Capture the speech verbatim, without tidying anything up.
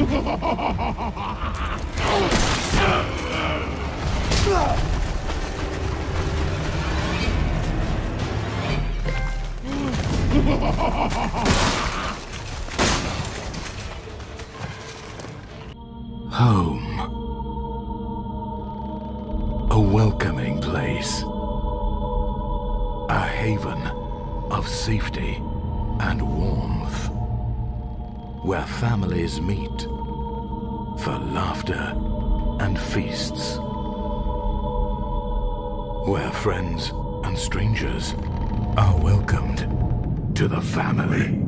Home. A welcoming place. A haven of safety and warmth. Where families meet for laughter and feasts. Where friends and strangers are welcomed to the family.